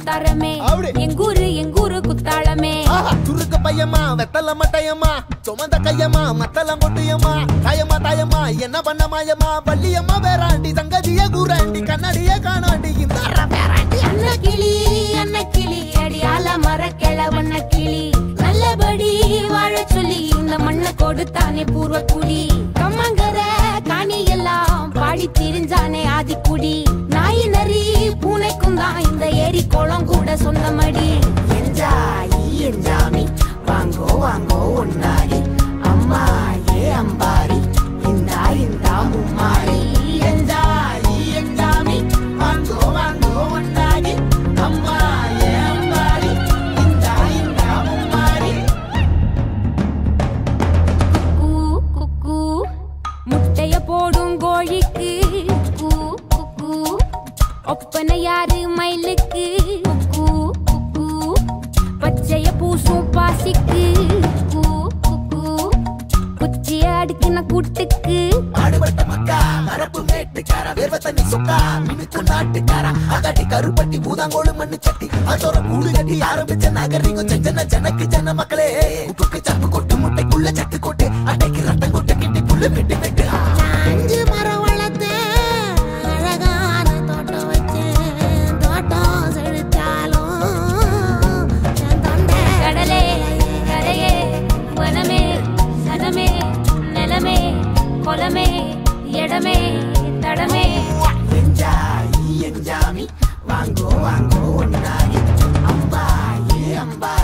முத்தாரமே எங்கூரு குத்தாளமே துருக்கு பையமா வெத்தல மட்டையம்மா சுமந்த கையம்மா மத்தல மொட்டையம்மா தாயம்மா தாயம்மா என்ன பண்ண மாயம்மா பள்ளியம்மா வேறாண்டி சங்கதிய கூறாண்டி கண்ணாடிய காணாண்டி இந்த அன்ன கிளி அடியால மர கிழவண்ண கிளி நல்லபடி வாழ சொல்லி இந்த மண்ணை கொடுத்தானே பூர்வ குடி கம்மங்கர காணி எல்லாம் பாடி திரிஞ்சானே ஆதிக்குடி நாய் நரி பூனைக்கும் தான் இந்த ஏரி குளம் கூட சொந்தமடி என்ஜாமி வாங்கோ வாங்கோ ஒன்னாரி அம்மா ஏ அம்பாரி இந்தா மும்மாரி என்ஜாமி வாங்கோ வாங்கோ ஒன்னாரி அம்மா ஏ அம்பாரி இந்தா மும்மாரி குக்கு முட்டைய போடும் கோழிக்கு குக்கு ஒப்பனை யாரு மயிலுக்கு குக்கு பச்சைய பூசும் பாசிக்கு குச்சிய அடுக்கின கூட்டுக்கு ஆடுபட்ட மக்கா மரப்பு மேட்டுக்கார வேர்வ தண்ணி சொக்கா மினுக்கு நாட்டுக்கார அகாட்டி கருப்பட்டி பூதாங்கோடு மண்ணு சட்டி அதோட கூடு கட்டி ஆரம்பிச்ச நாகரிகம் செஞ்சன ஜனக்கு ஜன மக்களே உப்புக்கு சப்பு கொட்டு முட்டைக்குள்ள சட்டு கொட்டு அட்டைக்கு ரத்தம் கொட்டு கிட்டி புல்லு வெட்டு வெட்டு 5 மரம் வளர்த்தேன் அழகான தோட்டம் வச்சேன் தோட்டம் செழித்தாலும் கடலே கரையே வனமே சனமே நிலமே கொலமே இடமே தடமே என்ஜாமி வாங்கோ வாங்கோ ஒன்னாரி அம்பா ஏ அம்பா